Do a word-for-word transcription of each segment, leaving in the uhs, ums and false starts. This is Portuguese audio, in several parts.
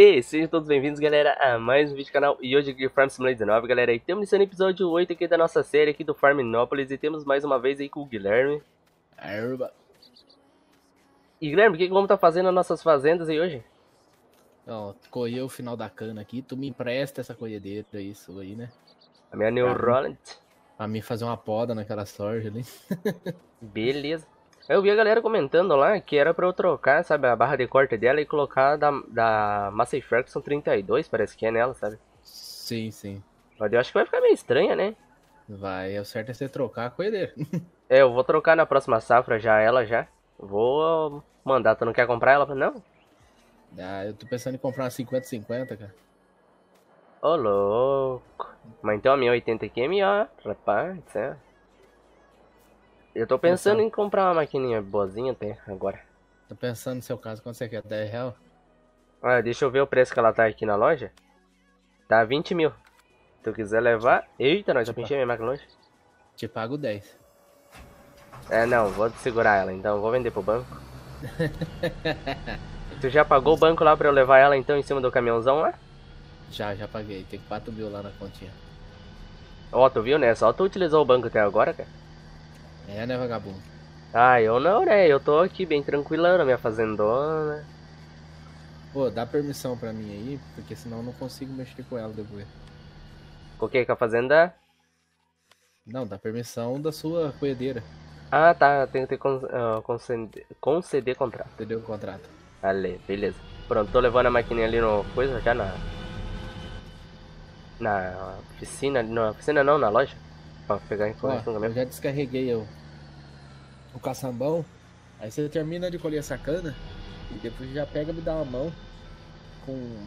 E sejam todos bem-vindos, galera, a mais um vídeo do canal. E hoje aqui Farm Simulator dezenove, galera. E estamos iniciando o episódio oito aqui da nossa série aqui do Farminópolis. E temos mais uma vez aí com o Guilherme. Arba. E Guilherme, o que, que vamos estar fazendo nas nossas fazendas aí hoje? Ó, colheu o final da cana aqui. Tu me empresta essa colhedeira, isso aí, né? A minha New Roland. Pra mim fazer uma poda naquela soja ali. Beleza. Eu vi a galera comentando lá que era pra eu trocar, sabe, a barra de corte dela e colocar da, da Massey Ferguson trinta e dois, parece que é nela, sabe? Sim, sim. Mas eu acho que vai ficar meio estranha, né? Vai, o certo é você trocar a colhedeira. É, eu vou trocar na próxima safra já ela já. Vou mandar, tu não quer comprar ela? Não? Ah, eu tô pensando em comprar uma cinquenta cinquenta, cara. Ô, louco. Mas então a minha oitenta aqui é melhor, rapaz. É. Eu tô pensando em comprar uma maquininha boazinha até agora. Tô pensando no seu caso, quanto você quer? dez reais? Ah, deixa eu ver o preço que ela tá aqui na loja. Tá vinte mil. Se tu quiser levar... Eita, nós já pinchei minha máquina longe. Te pago dez. É, não, vou segurar ela então. Vou vender pro banco. Tu já pagou o banco lá pra eu levar ela então em cima do caminhãozão lá? Já, já paguei. Tem quatro mil lá na continha. Ó, tu viu, né? Só tu utilizou o banco até agora, cara. É, né, vagabundo? Ah, eu não, né? Eu tô aqui bem tranquilão na minha fazendona. Pô, dá permissão pra mim aí, porque senão eu não consigo mexer com ela depois. Com o que? Com a fazenda? Não, dá permissão da sua colhedeira. Ah, tá. Tem que ter con uh, conceder, conceder contrato. Entendeu o contrato? Ali, beleza. Pronto, tô levando a maquininha ali no coisa, já na... Na oficina, na oficina não, na loja. Pra pegar Ó, informação eu mesmo. já descarreguei o, o caçambão. Aí você termina de colher essa cana e depois já pega e me dá uma mão com,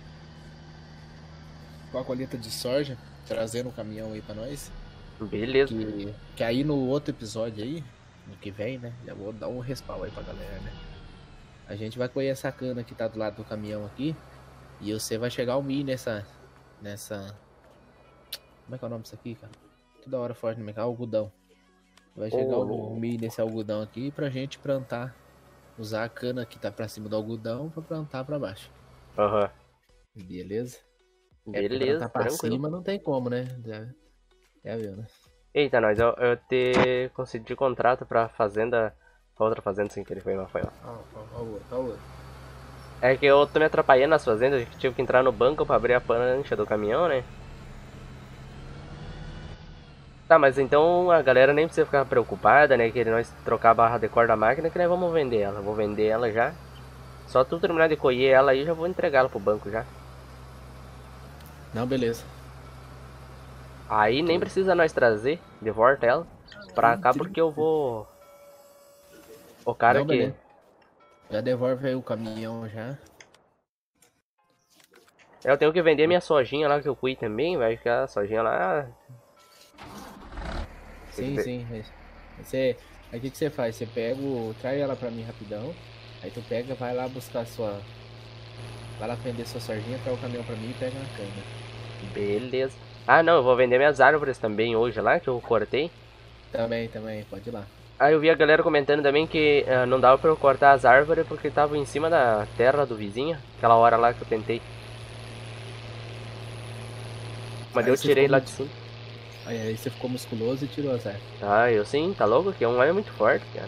com a colheita de soja, trazendo um caminhão aí pra nós. Beleza. Que, que aí no outro episódio aí, no que vem, né? Já vou dar um respaldo aí pra galera, né? A gente vai colher essa cana que tá do lado do caminhão aqui. E você vai chegar o milho nessa. Nessa. Como é que é o nome disso aqui, cara? Toda hora forte no mercado, algodão. Vai chegar Ô, o louco. milho nesse algodão aqui pra gente plantar. Usar a cana que tá pra cima do algodão pra plantar pra baixo. Aham. Beleza? É porque Beleza, plantar pra tranquilo. cima não tem como, né? Já, já viu, né? Eita, nós, eu, eu te concedi contrato pra fazenda... Pra outra fazenda sem querer, foi mal, foi mal. Ó, ó, ó o outro, ó o outro. É que eu tô me atrapalhando nas fazendas, que tive que entrar no banco pra abrir a pancha do caminhão, né? Tá, mas então a galera nem precisa ficar preocupada, né? Que nós trocar a barra de cor da máquina, que nós vamos vender ela. Vou vender ela já. Só tu terminar de colher ela aí, já vou entregar ela pro banco já. Não, beleza. Aí nem precisa nós trazer de volta ela pra cá, porque eu vou... O cara Não, que... beleza. Já devolve aí o caminhão já. Eu tenho que vender minha sojinha lá que eu fui também, vai ficar a sojinha lá... Sim, sim. Você, aí o que, que você faz? Você pega, o, traz ela pra mim rapidão. Aí tu pega, vai lá buscar sua... Vai lá prender sua sardinha, pega o caminhão pra mim e pega na cana. Beleza. Ah não, eu vou vender minhas árvores também hoje lá, que eu cortei. Também, também, pode ir lá. Aí eu vi a galera comentando também que uh, não dava pra eu cortar as árvores porque estavam em cima da terra do vizinho. Aquela hora lá que eu tentei. Mas Aí eu você tirei ficou lá mu- de cima. Aí, aí você ficou musculoso e tirou as árvores. Ah, eu sim, tá louco? Que um é muito forte, cara.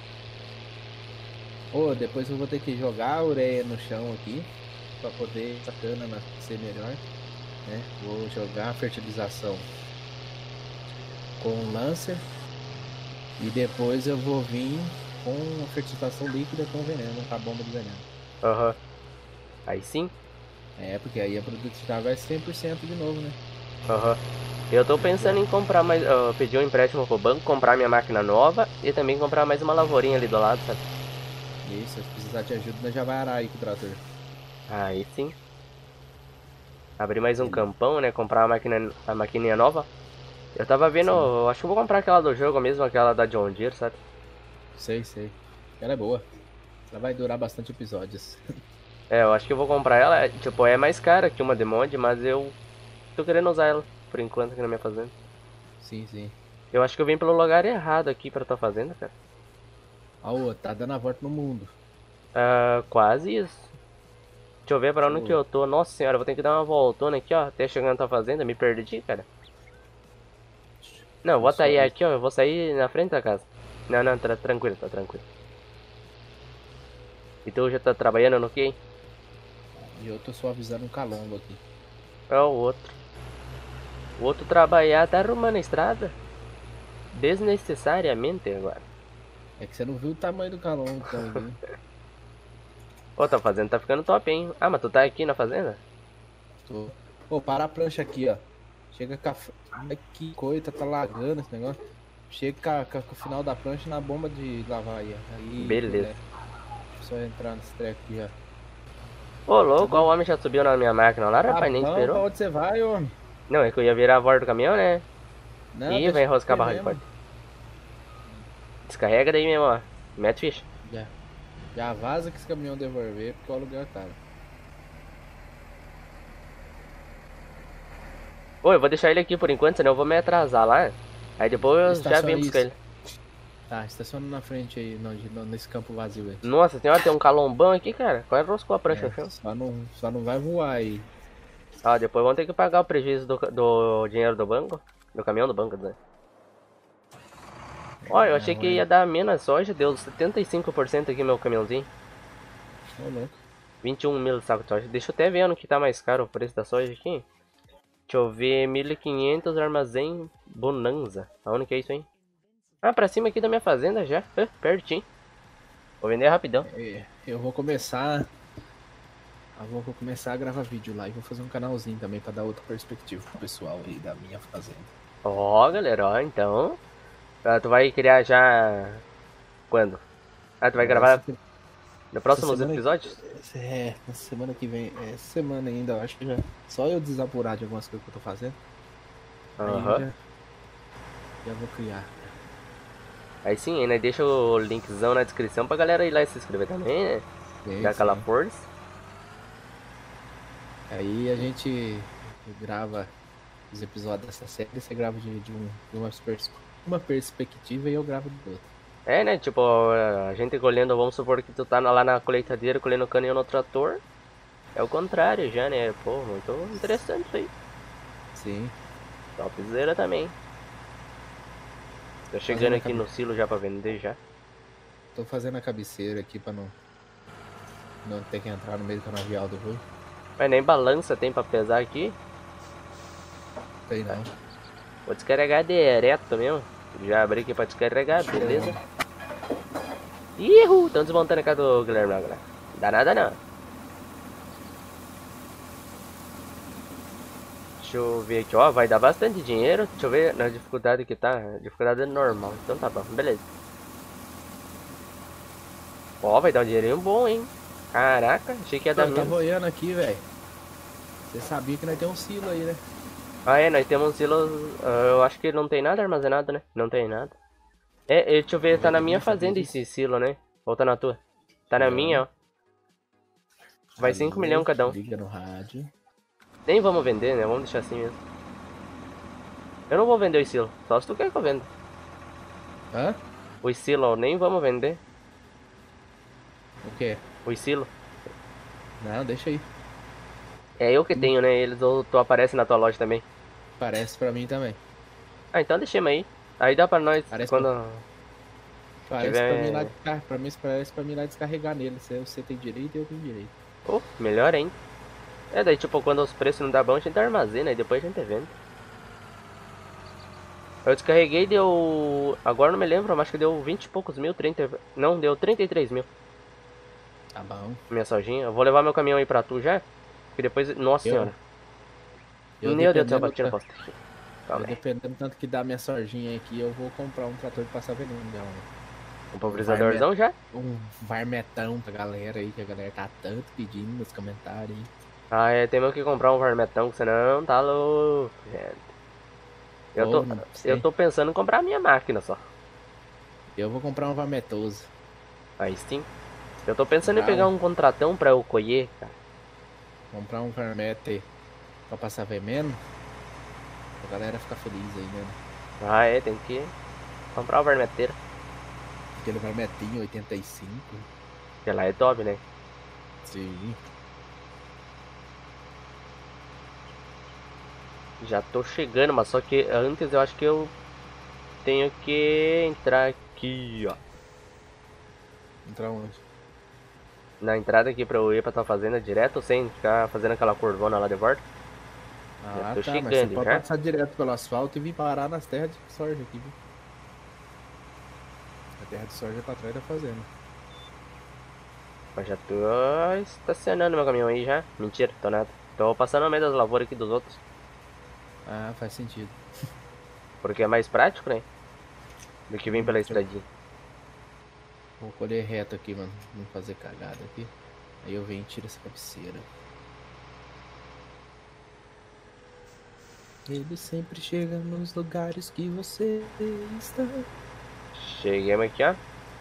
Ô, depois eu vou ter que jogar a ureia no chão aqui. Pra poder essa cana nascer melhor. Né? Vou jogar a fertilização com o Lancer. E depois eu vou vir com a fertilização líquida com veneno, com a bomba de veneno. Aham. Uhum. Aí sim. É, porque aí a produtividade vai cem por cento de novo, né? Aham. Uhum. Eu tô pensando em comprar mais... Uh, pedir um empréstimo pro banco, comprar minha máquina nova e também comprar mais uma lavourinha ali do lado, sabe? Isso, se precisar de ajuda, nós já vai arar aí com o trator. Aí sim. Abrir mais um Beleza. campão, né? Comprar a máquina, a maquininha nova. Eu tava vendo, Sim. eu acho que eu vou comprar aquela do jogo mesmo, aquela da John Deere, sabe? Sei, sei. Ela é boa. Ela vai durar bastante episódios. É, eu acho que eu vou comprar ela, é, tipo, é mais cara que uma de mod, mas eu tô querendo usar ela por enquanto aqui na minha fazenda. Sim, sim. Eu acho que eu vim pelo lugar errado aqui pra tua fazenda, cara. Ó, tá dando a volta no mundo. Ah, quase isso. Deixa eu ver pra onde Show. que eu tô. Nossa senhora, vou ter que dar uma voltona aqui, ó. Até chegando na tua fazenda. Me perdi, cara. Não, eu vou sair aqui, ó. Eu vou sair na frente da casa. Não, não, tá tranquilo, tá tranquilo. E tu já tá trabalhando no quê? E eu tô só avisando um calombo aqui. É o outro. O outro trabalhar tá arrumando a estrada. Desnecessariamente agora. É que você não viu o tamanho do calombo que tá aqui. Ô, tá fazendo, tá ficando top, hein? Ah, mas tu tá aqui na fazenda? Tô. Pô, para a prancha aqui, ó. Chega com a... Ai, que coisa, tá lagando esse negócio. Chega com, a, com, a, com o final da prancha na bomba de lavar aí, ó. Aí, Beleza. né? Só entrar nesse treco aqui, ó. Ô, louco, ó, o homem já subiu na minha máquina lá, rapaz, nem Bom, pra esperou. onde você vai, homem? Não, é que eu ia virar a borda do caminhão, né? Não, Ih, deixa vai enroscar a eu barra de ver corte. mesmo. Descarrega daí mesmo, ó. Mete ficha. Já. Já vaza que esse caminhão devolver, porque o aluguel é caro. Ô, eu vou deixar ele aqui por enquanto, senão eu vou me atrasar lá. Aí depois eu já Estaciona venho buscar isso. ele. Tá, estaciona na frente aí, no, no- nesse campo vazio aí. Nossa senhora, tem um calombão aqui, cara. Quase roscou a prancha É, no chão. só, não, só não vai voar aí. Ah, depois vamos ter que pagar o prejuízo do, do dinheiro do banco. Do caminhão do banco, né? Olha, eu achei Não, que é. ia dar menos soja, deu setenta e cinco por cento aqui meu caminhãozinho. Ô, louco. vinte e um mil de saco de soja. Deixa eu até ver no que tá mais caro o preço da soja aqui. Deixa eu ver, mil e quinhentos armazém Bonanza. Aonde que é isso, hein? Ah, pra cima aqui da minha fazenda já. Ah, pertinho. Vou vender rapidão. É, eu vou começar. Eu vou começar a gravar vídeo lá e vou fazer um canalzinho também pra dar outra perspectiva pro pessoal aí da minha fazenda. Ó, galera, ó, então. Ah, tu vai criar já. Quando? Ah, tu vai gravar Essa- no próximos semana- episódios? É, na semana que vem. É, essa semana ainda, eu acho que já. Só eu desapurar de algumas coisas que eu tô fazendo. Aí eu Aham. já, já vou criar. Aí sim, né? Deixa o linkzão na descrição pra galera ir lá e se inscrever também, né? Sim, Dar aquela sim. força. Aí a gente grava os episódios dessa série, você grava de, de, um, de uma, pers- uma perspectiva e eu gravo do outro. É, né? Tipo, a gente colhendo, vamos supor que tu tá lá na colheitadeira colhendo cana e eu no trator. É o contrário já, né? Pô, muito interessante isso aí. Sim. Topzera também. Tô chegando aqui no silo já pra vender já. Tô fazendo a cabeceira aqui pra não, não ter que entrar no meio do canavial do rui. Mas nem balança tem pra pesar aqui. Tem não. Vou descarregar direto mesmo. Já abri aqui pra descarregar, beleza. Ihu! Tão desmontando a casa do Guilherme agora. Dá nada não. Deixa eu ver aqui, ó. Vai dar bastante dinheiro. Deixa eu ver na dificuldade que tá. A dificuldade é normal. Então tá bom, beleza. Ó, vai dar um dinheirinho bom, hein. Caraca, achei que ia dar Eu tava menos. olhando aqui, velho. Você sabia que nós temos um silo aí, né? Ah, é, nós temos um silo. ah, Eu acho que não tem nada armazenado, né? Não tem nada. É, é, deixa eu ver, tá na minha fazenda esse silo, né? Ou tá na tua? Tá na minha, ó. Vai cinco milhões cada um. Liga no rádio. Nem vamos vender, né? Vamos deixar assim mesmo. Eu não vou vender o silo, só se tu quer que eu venda. Hã? O silo, nem vamos vender. O quê? O silo. Não, deixa aí. É eu que tenho, né? Eles ou tu aparece na tua loja também. Parece pra mim também. Ah, então deixemos aí. Aí dá pra nós Parece quando. Parece Tiver- pra mim lá descarregar. Pra mim parece pra mim lá descarregar nele. Você, você tem direito e eu tenho direito. Oh, melhor ainda. É, daí tipo, quando os preços não dá bom, a gente armazena e depois a gente vende. Eu descarreguei e deu. Agora não me lembro, mas acho que deu vinte e poucos mil, trinta. Não, deu trinta e três mil. Tá bom. Minha sojinha. Eu vou levar meu caminhão aí pra tu já. Que depois. Nossa Eu- senhora. Eu Meu Deus do céu, dependendo bati na tanto- posta. eu Calma aí. dependendo tanto que dá minha sorginha aqui, eu vou comprar um trator de passar veneno dela. né? Um pulverizadorzão já? Um varmetão pra galera aí, que a galera tá tanto pedindo nos comentários aí. Ah, é, temos que comprar um varmetão, senão tá louco, gente. Eu tô, Ou não sei. eu tô pensando em comprar a minha máquina só. Eu vou comprar um varmetoso. Aí sim. Eu tô pensando em Bravo. pegar um contratão pra eu colher, cara. Comprar um varmete pra passar veneno. Pra galera ficar feliz aí, né? Ah, é, tem que comprar o varmeteiro. Aquele varmetinho oitenta e cinco. Que lá é top, né? Sim. Já tô chegando, mas só que antes eu acho que eu tenho que entrar aqui, ó. Entrar onde? Na entrada aqui pra eu ir pra tua fazenda direto, sem ficar fazendo aquela curvona lá de volta. Ah, tô tá, mas você chegando, pode já. passar direto pelo asfalto e vir parar nas terras de soja aqui, viu? A terra de soja é pra trás da fazenda. Mas já tô estacionando meu caminhão aí já. Mentira, tô nada. Tô passando no meio das lavouras aqui dos outros. Ah, faz sentido. Porque é mais prático, né? Do que vir Hum, pela deixa eu- estradinha. Vou colher reto aqui, mano. Não fazer cagada aqui. Aí eu venho e tiro essa cabeceira. Ele sempre chega nos lugares que você está. Cheguemos aqui, ó.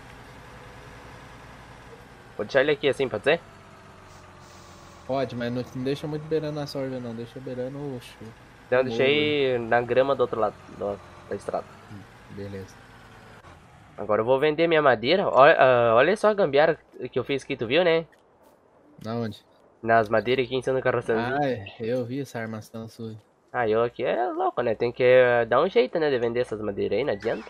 Vou deixar ele aqui assim, pode ser? Pode, mas não, não deixa muito beirando a soja, não. Deixa beirando o, chu- Então o eu morro aí. deixei na grama do outro lado do- da estrada. Hum, Beleza. Agora eu vou vender minha madeira. Olha, ah, olha só a gambiarra que eu fiz aqui, tu viu, né? Na onde? Nas madeiras aqui em cima do carroçãozinho. Ah, é, eu vi essa armação sua. Ah, eu aqui é louco, né? Tem que eh, dar um jeito, né? De vender essas madeiras aí, não adianta.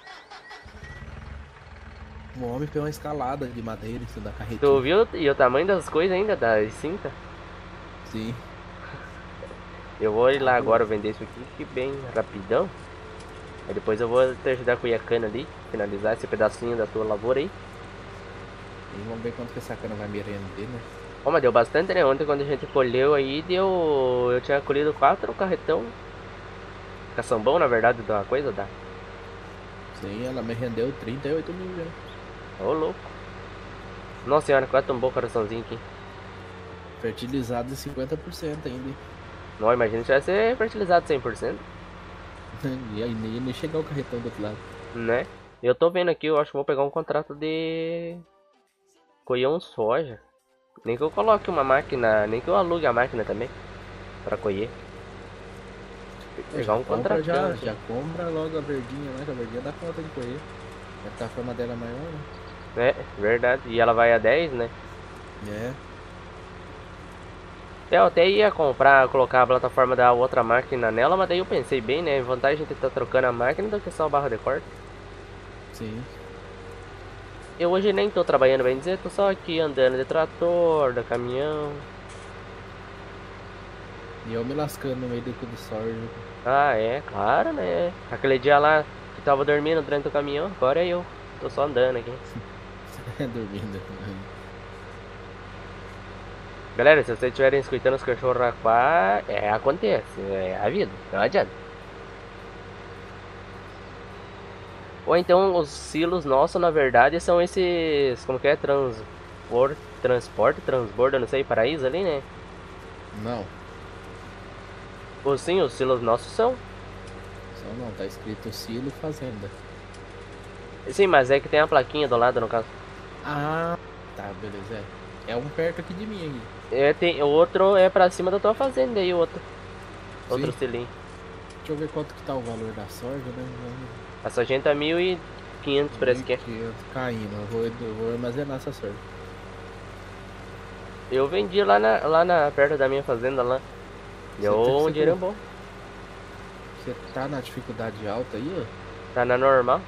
O homem fez uma escalada de madeira em cima da Tu carretinha. viu? E o tamanho das coisas ainda, das cintas? Sim. Eu vou ir lá agora vender isso aqui, que bem rapidão. Aí depois eu vou te ajudar com o Iacana ali, finalizar esse pedacinho da tua lavoura aí. E vamos ver quanto que essa cana vai me render, né? Ó, mas deu bastante, né? Ontem quando a gente colheu aí, deu... Eu tinha colhido quatro carretão. Caçambão, na verdade, da coisa, da... Sim, ela me rendeu trinta e oito mil já. Ô, louco. Nossa senhora, quase tombou o coraçãozinho aqui. Fertilizado em cinquenta por cento ainda. hein? Não, imagina se tivesse fertilizado cem por cento, E aí nem, nem chegar o carretão do outro lado. né? Eu tô vendo aqui, eu acho que vou pegar um contrato de... colher um soja. Nem que eu coloque uma máquina, nem que eu alugue a máquina também. Pra colher. Pegar Já um compra, contratão. já, assim. já compra logo a verdinha, né? Que a verdinha dá conta de colher. Já tá a forma dela maior, né? É, verdade. E ela vai a dez, né? É. Eu até ia comprar, colocar a plataforma da outra máquina nela, mas daí eu pensei bem, né? Vantagem de estar trocando a máquina do que só a barra de corte. Sim. Eu hoje nem tô trabalhando, bem dizer, tô só aqui andando de trator, de caminhão. E eu me lascando no meio do cu do soja. Ah, é, claro, né? Aquele dia lá que tava dormindo durante o caminhão, agora é eu. Tô só andando aqui. Dormindo. Galera, se vocês estiverem escutando os cachorros raquar, é, acontece, é a vida, não adianta. Ou então os silos nossos, na verdade, são esses, como que é, transporte, transporte, transbordo, não sei, paraíso ali, né? Não. Ou sim, os silos nossos são. Só não, tá escrito silo fazenda. Sim, mas é que tem a plaquinha do lado, no caso. Ah, tá, beleza. É, é um perto aqui de mim aqui. É, tem, o outro é pra cima da tua fazenda aí, o outro. Outro Sim. selinho. Deixa eu ver quanto que tá o valor da soja, né? A sargento é mil e quinhentos, parece que é. quinhentos caindo. Eu vou, eu vou armazenar essa soja. Eu vendi lá na, lá na, perto da minha fazenda lá. Deu Você tem- um você dinheiro tem- bom. Você tá na dificuldade alta aí, ó? Tá na normal.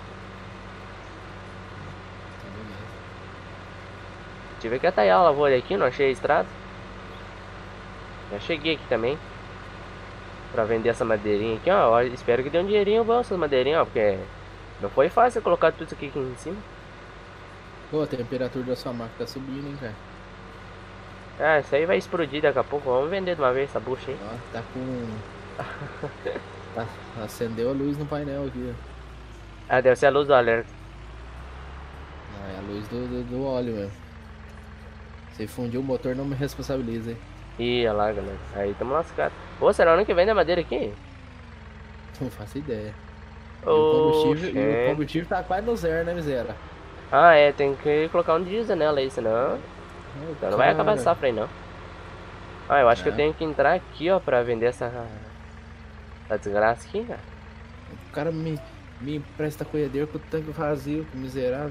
Tá beleza. Tive que atalhar a lavoura aqui, não achei a estrada. Já cheguei aqui também. Pra vender essa madeirinha aqui, ó. Ó, espero que dê um dinheirinho bom essas madeirinhas, ó. Porque não foi fácil colocar tudo isso aqui, aqui em cima. Pô, a temperatura da sua máquina tá subindo, hein, cara? Ah, isso aí vai explodir daqui a pouco. Vamos vender de uma vez essa bucha aí. Ó, tá com... tá, acendeu a luz no painel aqui, ó. Ah, deve ser a luz do alerta. Ah, é a luz do, do, do óleo mesmo. Se fundir o motor, não me responsabiliza, hein? Ih, olha lá, galera. Aí tamo lascado. Ô, será onde que vende a madeira aqui? Não faço ideia. E o, combustível, e o Oxê. combustível tá quase no zero, né, miséria? Ah, é, tem que colocar um diesel nela aí, senão... Então não vai acabar a Cara, safra aí, não. Ah, eu acho que eu É. tenho que entrar aqui, ó, pra vender essa... essa desgraça aqui, cara. O cara me, me empresta colhedeira com o tanque vazio, que miserável.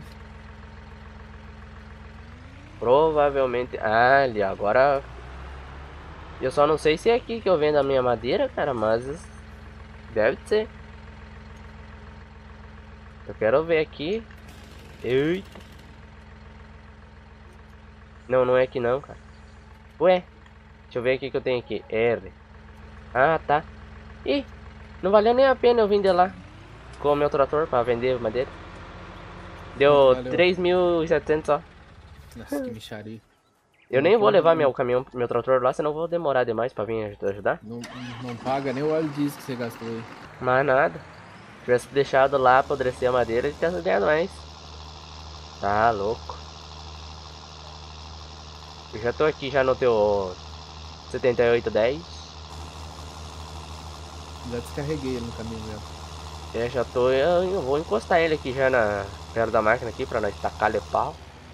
Provavelmente... Ah, ali, agora... Eu só não sei se é aqui que eu vendo a minha madeira, cara, mas... Deve ser. Eu quero ver aqui. Eita. Não, não é aqui não, cara. Ué. Deixa eu ver aqui que eu tenho aqui. R. Ah, tá. Ih. Não valeu nem a pena eu vender lá. Com o meu trator pra vender madeira. Deu três mil e setecentos só. Nossa, que mixaria. Eu nem vou levar meu caminhão, meu trator lá, senão eu vou demorar demais pra vir ajudar. Não, não paga nem o óleo diesel que você gastou aí. Mais nada. Se tivesse deixado lá apodrecer a madeira, ele tinha ganhado mais. Tá louco. Eu já tô aqui já no teu setenta e oito dez. Já descarreguei ele no caminho mesmo. É, já tô. Eu, eu vou encostar ele aqui já na perto da máquina aqui pra nós tacar-lhe pau.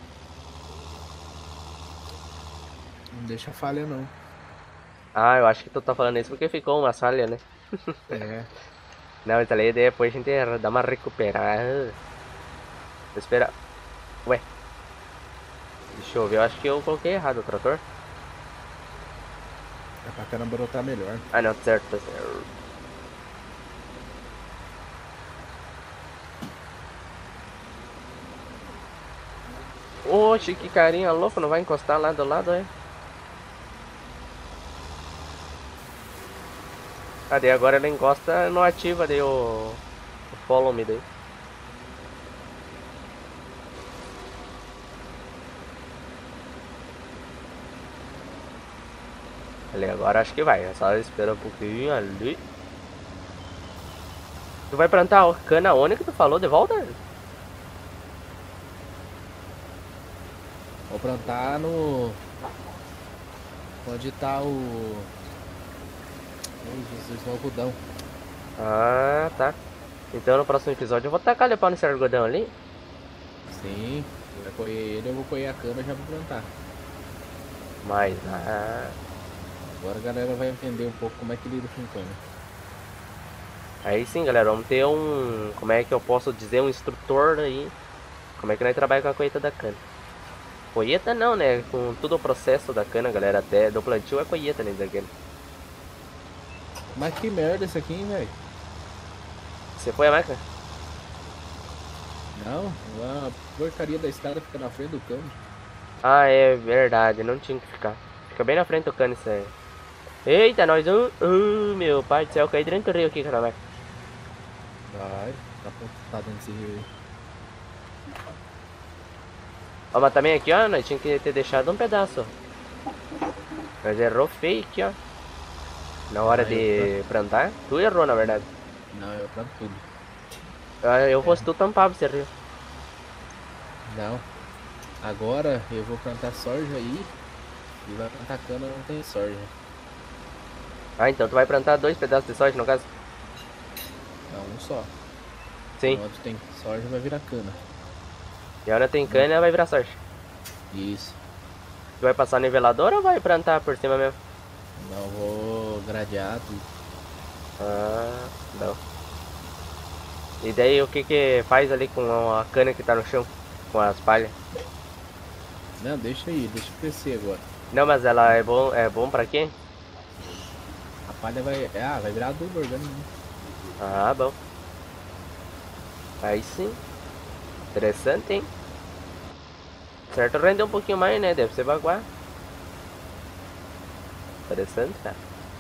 Não deixa falha não. Ah, eu acho que tu tá falando isso porque ficou uma falha, né? É. Não, então aí depois a gente dá uma recuperada. Vou esperar. Ué. Deixa eu ver, eu acho que eu coloquei errado o trator. É pra cana brotar melhor. Ah não, certo, tá certo. Oxe, que carinha louco, não vai encostar lá do lado, é? Cadê? Agora ela encosta no ativa daí o, o follow me daí. Ali, agora acho que vai, é só esperar um pouquinho ali. Tu vai plantar a cana onde que tu falou de volta? Vou plantar no... Onde tá o... Ai, Jesus, no algodão. Ah, tá. Então no próximo episódio eu vou tacar o pau nesse algodão ali. Sim, vai colher ele, eu vou colher a cana e já vou plantar. Mas, ah... Agora a galera vai entender um pouco como é que lida com cana. Aí sim, galera, vamos ter um... Como é que eu posso dizer? Um instrutor aí. Como é que nós trabalhamos com a colheita da cana. Colheita não, né? Com todo o processo da cana, galera. Até do plantio é colheita, né? Daquele. Mas que merda isso aqui, hein, velho? Você foi a máquina? Não, a porcaria da estrada fica na frente do cano. Ah, é verdade. Não tinha que ficar. Fica bem na frente do cano isso aí. Eita, nós... Uh, uh, meu pai do céu, caí dentro do rio aqui, cara. Vai. Vai, tá, tá dentro desse rio aí. Ó, mas também aqui, ó, nós tinha que ter deixado um pedaço. Nós errou feio aqui, ó. Na hora Ah, de plantar. Tu errou, na verdade. Não, eu planto tudo. Ah, eu fosse tu tampava esse rio. Não. Agora eu vou plantar soja aí. E vai plantar cana, não tem soja. Ah, então tu vai plantar dois pedaços de soja, no caso? Não, um só. Sim. Onde tem soja vai virar cana. E onde tem cana vai virar soja. Isso. Tu vai passar nivelador ou vai plantar por cima mesmo? Não, vou gradear tudo. Ah, não. E daí o que que faz ali com a cana que tá no chão? Com as palhas? Não, deixa aí, deixa crescer agora. Não, mas ela é bom, é bom pra quê? A palha vai. Ah, vai virar adubo orgânico. Né? Ah, bom. Aí sim. Interessante, hein? Certo, render um pouquinho mais, né? Deve ser baguá. Interessante, cara.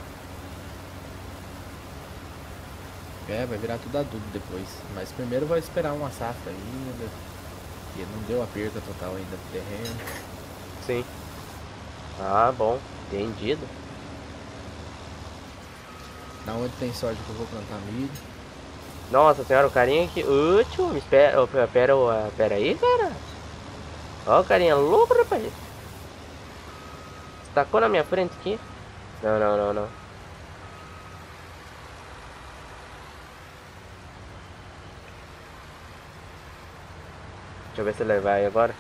É, vai virar tudo adubo depois. Mas primeiro vai esperar uma safra ainda. Porque não deu a perda total ainda do terreno. Sim. Ah, bom. Entendido. Na onde tem soja que eu vou plantar milho. Nossa senhora, o carinha aqui. Útil, me espera. Oh, pera, oh, pera aí, cara. Ó, o carinha louco, rapaz. Tacou na minha frente aqui. Não, não, não, não. Deixa eu ver se ele vai agora.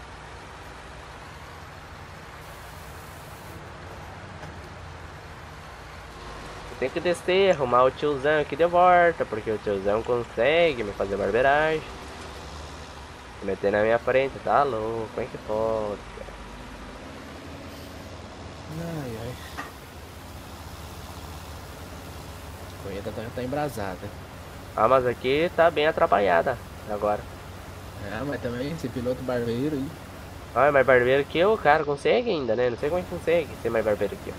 Eu tenho que descer, arrumar o tiozão aqui de volta, porque o tiozão consegue me fazer barbeiragem. Se meter na minha frente, tá louco, como é que pode? Ai, ai. colheita tá, tá embrasada. Ah, mas aqui tá bem atrapalhada agora. Ah, mas também esse piloto barbeiro aí. Ah, é mais barbeiro que eu, cara, consegue ainda, né? Não sei como é que consegue ser mais barbeiro que eu.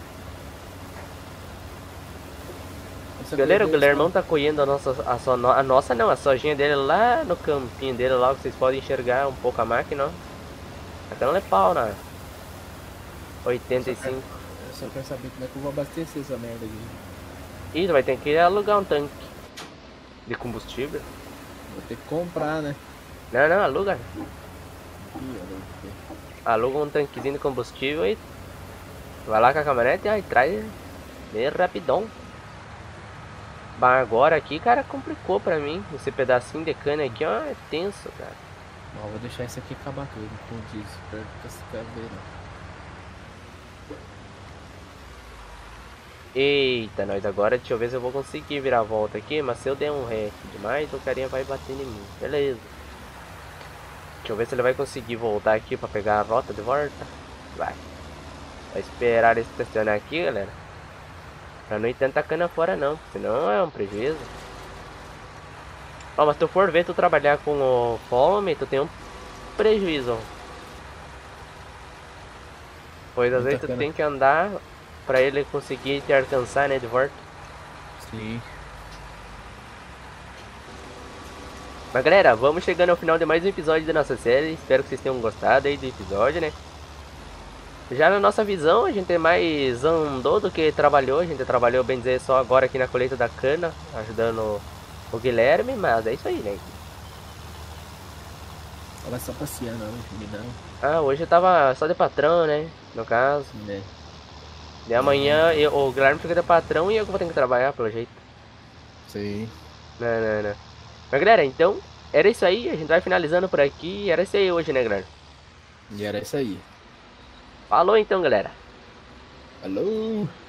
Essa Galera, o colheita Guilhermão tá colhendo a nossa, a, so, a nossa não, a sojinha dele lá no campinho dele, lá que vocês podem enxergar um pouco a máquina, ó. Tá dando pau, né? oitenta e cinco. Eu só quero saber como é que eu vou abastecer essa merda aqui. Ih, tu vai ter que alugar um tanque de combustível. Vou ter que comprar, né? Não, não, aluga. Ih, olha aí. Aluga um tanquezinho de combustível e vai lá com a caminhonete e aí traz bem rapidão. Mas agora aqui, cara, complicou pra mim. Esse pedacinho de cana aqui, ó, é tenso, cara. Ó, vou deixar isso aqui acabar tudo, como diz, pra ficar vendo. Eita, nós agora, deixa eu ver se eu vou conseguir virar a volta aqui, mas se eu der um ré demais, o carinha vai bater em mim. Beleza. Deixa eu ver se ele vai conseguir voltar aqui pra pegar a rota de volta. Vai. Vai esperar ele estacionar aqui, galera. Pra não ir tanta cana fora não, senão é um prejuízo. Ó, mas se tu for ver tu trabalhar com o fome, tu tem um prejuízo. Pois às Muita vezes tu cana. tem que andar pra ele conseguir te alcançar, né, de volta. Sim. Mas galera, vamos chegando ao final de mais um episódio da nossa série. Espero que vocês tenham gostado aí do episódio, né? Já na nossa visão, a gente mais andou do que trabalhou. A gente trabalhou, bem dizer, só agora aqui na colheita da cana, ajudando o Guilherme, mas é isso aí, né? Tava só passeando hoje, não. Ah, hoje eu tava só de patrão, né? No caso. Né? De amanhã eu, o Guilherme fica de patrão e eu vou ter que trabalhar, pelo jeito. Sim. Não, não, não. Mas galera, então, era isso aí. A gente vai finalizando por aqui. Era isso aí hoje, né, Guilherme? E era isso aí. Falou então, galera. Falou!